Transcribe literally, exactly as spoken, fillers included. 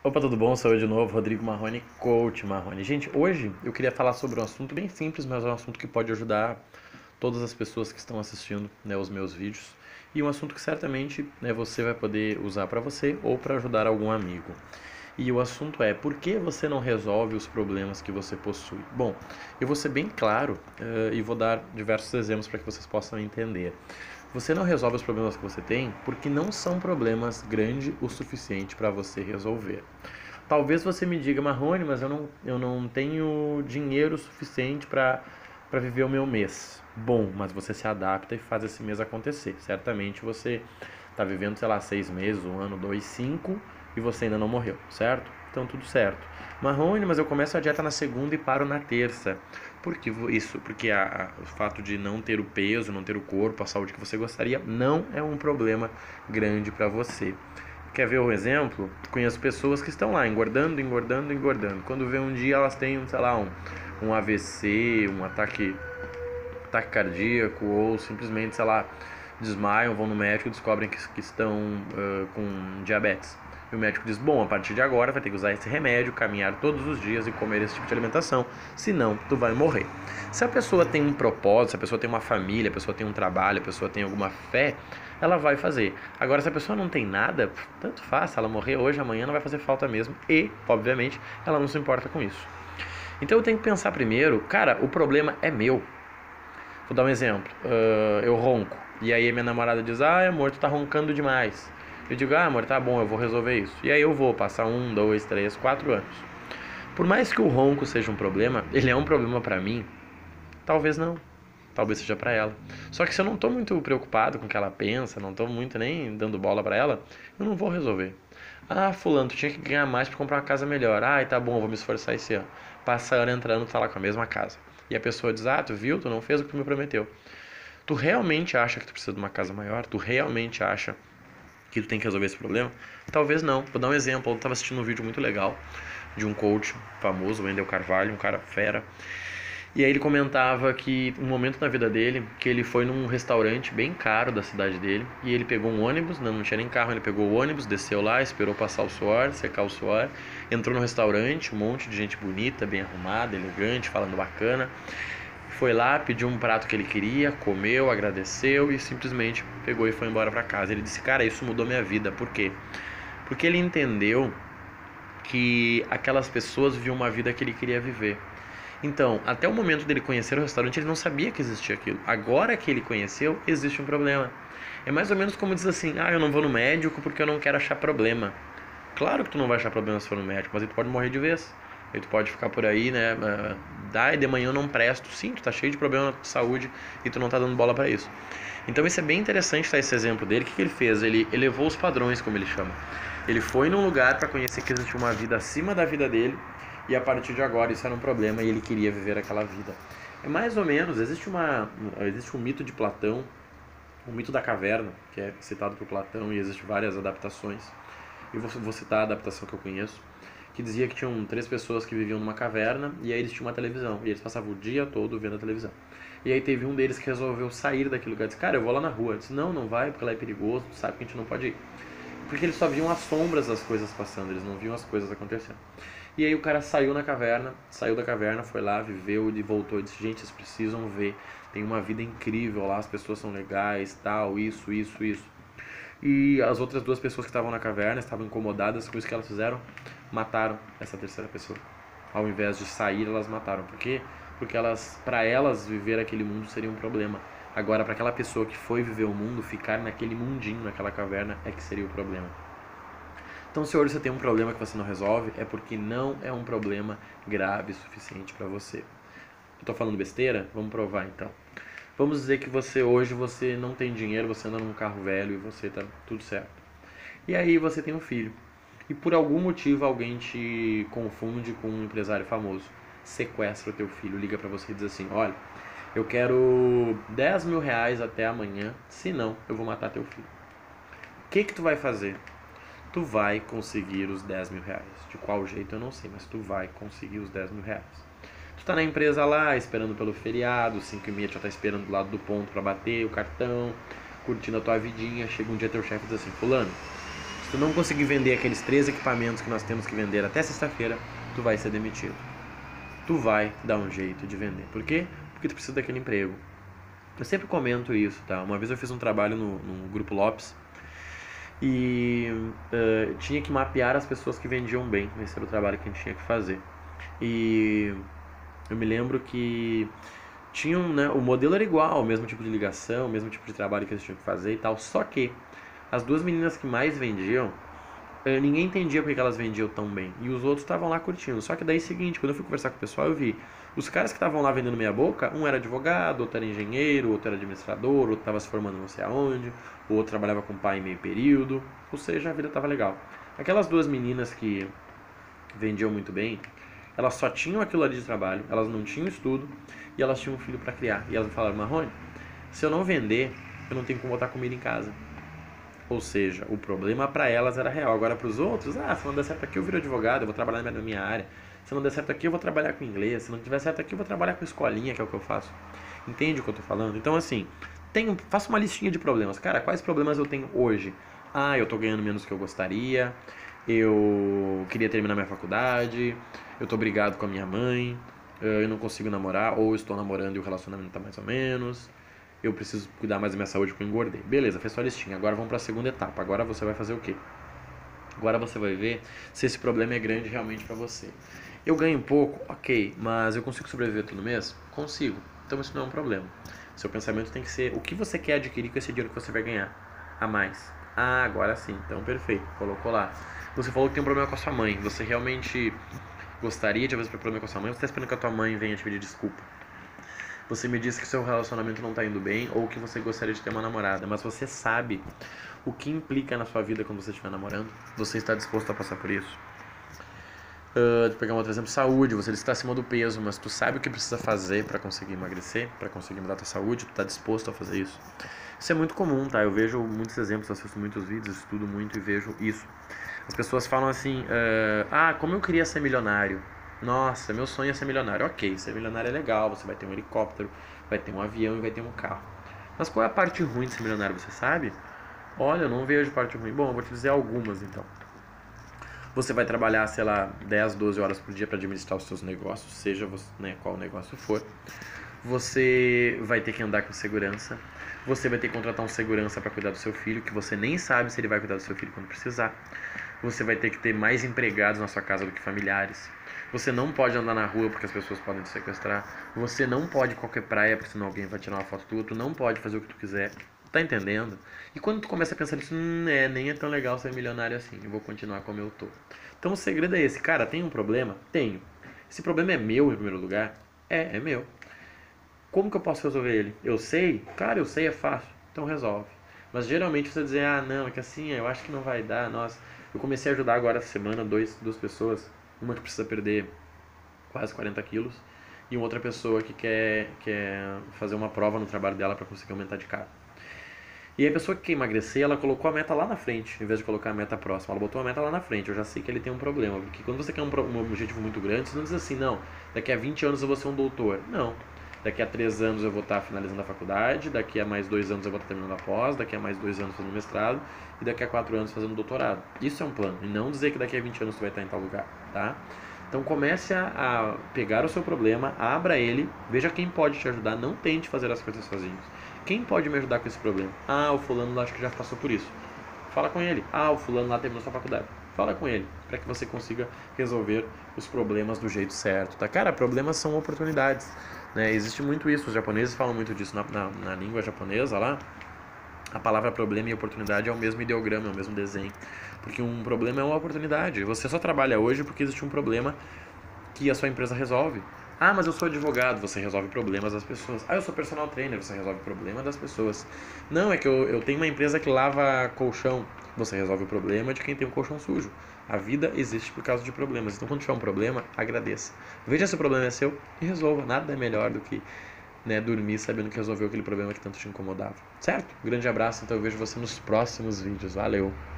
Opa, tudo bom? Sou eu de novo, Rodrigo Marrone, Coach Marrone. Gente, hoje eu queria falar sobre um assunto bem simples, mas é um assunto que pode ajudar todas as pessoas que estão assistindo, né, os meus vídeos. E um assunto que certamente, né, você vai poder usar para você ou para ajudar algum amigo. E o assunto é: por que você não resolve os problemas que você possui? Bom, eu vou ser bem claro uh, e vou dar diversos exemplos para que vocês possam entender. Você não resolve os problemas que você tem porque não são problemas grandes o suficiente para você resolver. Talvez você me diga: Marrone, mas eu não, eu não tenho dinheiro suficiente para para viver o meu mês. Bom, mas você se adapta e faz esse mês acontecer. Certamente você está vivendo, sei lá, seis meses, um ano, dois, cinco, e você ainda não morreu, certo? Então tudo certo. Marrone, mas eu começo a dieta na segunda e paro na terça. Por que isso? Porque a, a, o fato de não ter o peso, não ter o corpo, a saúde que você gostaria, não é um problema grande para você. Quer ver um exemplo? Conheço pessoas que estão lá engordando, engordando, engordando. Quando vê um dia elas têm, sei lá, um, um A V C, um ataque, ataque cardíaco, ou simplesmente, sei lá, desmaiam, vão no médico e descobrem que, que estão uh, com diabetes. E o médico diz: bom, a partir de agora vai ter que usar esse remédio, caminhar todos os dias e comer esse tipo de alimentação, senão tu vai morrer. Se a pessoa tem um propósito, se a pessoa tem uma família, a pessoa tem um trabalho, a pessoa tem alguma fé, ela vai fazer. Agora, se a pessoa não tem nada, tanto faz, se ela morrer hoje, amanhã não vai fazer falta mesmo. E, obviamente, ela não se importa com isso. Então eu tenho que pensar primeiro: cara, o problema é meu. Vou dar um exemplo. Uh, eu ronco. E aí minha namorada diz: ah, amor, tu tá roncando demais. Eu digo: ah, amor, tá bom, eu vou resolver isso. E aí eu vou passar um, dois, três, quatro anos. Por mais que o ronco seja um problema, ele é um problema pra mim? Talvez não. Talvez seja pra ela. Só que se eu não tô muito preocupado com o que ela pensa, não tô muito nem dando bola pra ela, eu não vou resolver. Ah, fulano, tu tinha que ganhar mais pra comprar uma casa melhor. Ah, tá bom, vou me esforçar esse ano. Passa ano entrando, tá lá com a mesma casa. E a pessoa diz: ah, tu viu, tu não fez o que tu me prometeu. Tu realmente acha que tu precisa de uma casa maior? Tu realmente acha que tu tem que resolver esse problema? Talvez não. Vou dar um exemplo. Eu estava assistindo um vídeo muito legal de um coach famoso, o Wendel Carvalho, um cara fera. E aí ele comentava que um momento na vida dele, que ele foi num restaurante bem caro da cidade dele, e ele pegou um ônibus, não, não tinha nem carro, ele pegou o ônibus, desceu lá, esperou passar o suor, secar o suor, entrou no restaurante, um monte de gente bonita, bem arrumada, elegante, falando bacana. Foi lá, pediu um prato que ele queria, comeu, agradeceu e simplesmente pegou e foi embora para casa. Ele disse: cara, isso mudou minha vida. Por quê? Porque ele entendeu que aquelas pessoas viviam uma vida que ele queria viver. Então, até o momento dele conhecer o restaurante, ele não sabia que existia aquilo. Agora que ele conheceu, existe um problema. É mais ou menos como diz assim: ah, eu não vou no médico porque eu não quero achar problema. Claro que tu não vai achar problema se for no médico, mas aí tu pode morrer de vez. Aí tu pode ficar por aí, né? Dá, e de manhã eu não presto. Sim, tu tá cheio de problema de saúde e tu não tá dando bola pra isso. Então isso é bem interessante, tá, esse exemplo dele. O que, que ele fez? Ele elevou os padrões, como ele chama. Ele foi num lugar para conhecer que existia uma vida acima da vida dele, e a partir de agora isso era um problema e ele queria viver aquela vida. É mais ou menos, existe, uma, existe um mito de Platão, o mito da caverna, que é citado por Platão, e existem várias adaptações. Eu vou, vou citar a adaptação que eu conheço, que dizia que tinham três pessoas que viviam numa caverna e aí eles tinham uma televisão, e eles passavam o dia todo vendo a televisão. E aí teve um deles que resolveu sair daquele lugar, disse: cara, eu vou lá na rua. Eu disse: não, não vai, porque lá é perigoso, tu sabe que a gente não pode ir. Porque eles só viam as sombras das coisas passando, eles não viam as coisas acontecendo. E aí o cara saiu na caverna, saiu da caverna, foi lá, viveu e voltou e disse: gente, vocês precisam ver, tem uma vida incrível lá, as pessoas são legais, tal, isso, isso, isso. E as outras duas pessoas que estavam na caverna estavam incomodadas com isso que elas fizeram, mataram essa terceira pessoa. Ao invés de sair, elas mataram. Por quê? Porque elas, para elas, viver aquele mundo seria um problema. Agora, para aquela pessoa que foi viver o mundo, ficar naquele mundinho, naquela caverna, é que seria o problema. Então, se hoje você tem um problema que você não resolve, é porque não é um problema grave o suficiente para você. Eu tô falando besteira? Vamos provar então. Vamos dizer que você hoje você não tem dinheiro, você anda num carro velho e você tá tudo certo. E aí você tem um filho. E por algum motivo alguém te confunde com um empresário famoso. Sequestra o teu filho, liga pra você e diz assim: olha, eu quero dez mil reais até amanhã, senão eu vou matar teu filho. O que que tu vai fazer? Tu vai conseguir os dez mil reais. De qual jeito eu não sei, mas tu vai conseguir os dez mil reais. Tu tá na empresa lá, esperando pelo feriado, cinco e meia tu já tá esperando do lado do ponto pra bater o cartão, curtindo a tua vidinha. Chega um dia teu chefe e diz assim: fulano, tu Se tu não conseguir vender aqueles três equipamentos que nós temos que vender até sexta-feira, tu vai ser demitido. Tu vai dar um jeito de vender. Por quê? Porque tu precisa daquele emprego. Eu sempre comento isso, tá? Uma vez eu fiz um trabalho no, no Grupo Lopes e uh, tinha que mapear as pessoas que vendiam bem. Esse era o trabalho que a gente tinha que fazer. E eu me lembro que tinham, né, o modelo era igual, o mesmo tipo de ligação, o mesmo tipo de trabalho que eles tinham que fazer e tal. Só que as duas meninas que mais vendiam, ninguém entendia porque elas vendiam tão bem. E os outros estavam lá curtindo. Só que daí é o seguinte, quando eu fui conversar com o pessoal, eu vi os caras que estavam lá vendendo meia boca, um era advogado, outro era engenheiro, outro era administrador, outro estava se formando não sei aonde, o outro trabalhava com pai em meio período. Ou seja, a vida estava legal. Aquelas duas meninas que vendiam muito bem, elas só tinham aquilo ali de trabalho, elas não tinham estudo e elas tinham um filho para criar. E elas me falaram, Marrone, se eu não vender, eu não tenho como botar comida em casa. Ou seja, o problema para elas era real. Agora para os outros, ah, se não der certo aqui eu viro advogado, eu vou trabalhar na minha área. Se não der certo aqui eu vou trabalhar com inglês. Se não tiver certo aqui eu vou trabalhar com escolinha, que é o que eu faço. Entende o que eu tô falando? Então assim, tenho, faça uma listinha de problemas. Cara, quais problemas eu tenho hoje? Ah, eu tô ganhando menos do que eu gostaria. Eu queria terminar minha faculdade. Eu tô brigado com a minha mãe. Eu não consigo namorar. Ou estou namorando e o relacionamento tá mais ou menos. Eu preciso cuidar mais da minha saúde porque eu engordei. Beleza, fez sua listinha. Agora vamos para a segunda etapa. Agora você vai fazer o quê? Agora você vai ver se esse problema é grande realmente para você. Eu ganho pouco? Ok. Mas eu consigo sobreviver todo mês? Consigo. Então isso não é um problema. Seu pensamento tem que ser o que você quer adquirir com esse dinheiro que você vai ganhar a mais. Ah, agora sim. Então perfeito. Colocou lá. Você falou que tem um problema com a sua mãe. Você realmente gostaria de resolver o problema com a sua mãe? Ou você está esperando que a tua mãe venha te pedir desculpa? Você me disse que seu relacionamento não está indo bem ou que você gostaria de ter uma namorada, mas você sabe o que implica na sua vida quando você estiver namorando? Você está disposto a passar por isso? Uh, de pegar um outro exemplo, saúde. Você está acima do peso, mas tu sabe o que precisa fazer para conseguir emagrecer, para conseguir mudar a tua saúde? Tu está disposto a fazer isso? Isso é muito comum, tá? Eu vejo muitos exemplos, assisto muitos vídeos, estudo muito e vejo isso. As pessoas falam assim, uh, ah, como eu queria ser milionário. Nossa, meu sonho é ser milionário. Ok, ser milionário é legal, você vai ter um helicóptero, vai ter um avião e vai ter um carro. Mas qual é a parte ruim de ser milionário, você sabe? Olha, eu não vejo parte ruim. Bom, eu vou te dizer algumas então. Você vai trabalhar, sei lá, dez, doze horas por dia para administrar os seus negócios, seja você, né, qual negócio for. Você vai ter que andar com segurança. Você vai ter que contratar um segurança para cuidar do seu filho, que você nem sabe se ele vai cuidar do seu filho quando precisar. Você vai ter que ter mais empregados na sua casa do que familiares. Você não pode andar na rua porque as pessoas podem te sequestrar. Você não pode ir em qualquer praia porque senão alguém vai tirar uma foto tua. Tu não pode fazer o que tu quiser. Tá entendendo? E quando tu começa a pensar nisso, hum, é, nem é tão legal ser milionário assim. Eu vou continuar como eu tô. Então o segredo é esse. Cara, tem um problema? Tenho. Esse problema é meu em primeiro lugar? É, é meu. Como que eu posso resolver ele? Eu sei? Cara, eu sei, é fácil. Então resolve. Mas geralmente você dizer, ah, não, é que assim, eu acho que não vai dar. Nossa, eu comecei a ajudar agora essa semana dois, duas pessoas. Uma que precisa perder quase quarenta quilos e outra pessoa que quer, quer fazer uma prova no trabalho dela para conseguir aumentar de cargo. E a pessoa que quer emagrecer, ela colocou a meta lá na frente, em vez de colocar a meta próxima. Ela botou a meta lá na frente. Eu já sei que ele tem um problema, porque quando você quer um, um objetivo muito grande, você não diz assim, não, daqui a vinte anos eu vou ser um doutor. Não. Daqui a três anos eu vou estar finalizando a faculdade, daqui a mais dois anos eu vou estar terminando a pós, daqui a mais dois anos fazendo mestrado e daqui a quatro anos fazendo doutorado. Isso é um plano, e não dizer que daqui a vinte anos tu vai estar em tal lugar, tá? Então comece a, a pegar o seu problema, abra ele, veja quem pode te ajudar, não tente fazer as coisas sozinhos. Quem pode me ajudar com esse problema? Ah, o fulano lá acho que já passou por isso. Fala com ele. Ah, o fulano lá terminou sua faculdade. Fala com ele, para que você consiga resolver os problemas do jeito certo, tá? Cara, problemas são oportunidades, né? Existe muito isso, os japoneses falam muito disso na, na, na língua japonesa lá. A palavra problema e oportunidade é o mesmo ideograma, é o mesmo desenho. Porque um problema é uma oportunidade. Você só trabalha hoje porque existe um problema que a sua empresa resolve. Ah, mas eu sou advogado, você resolve problemas das pessoas. Ah, eu sou personal trainer, você resolve problema das pessoas. Não, é que eu, eu tenho uma empresa que lava colchão. Você resolve o problema de quem tem um colchão sujo. A vida existe por causa de problemas. Então, quando tiver um problema, agradeça. Veja se o problema é seu e resolva. Nada é melhor do que, né, dormir sabendo que resolveu aquele problema que tanto te incomodava. Certo? Um grande abraço, então eu vejo você nos próximos vídeos. Valeu!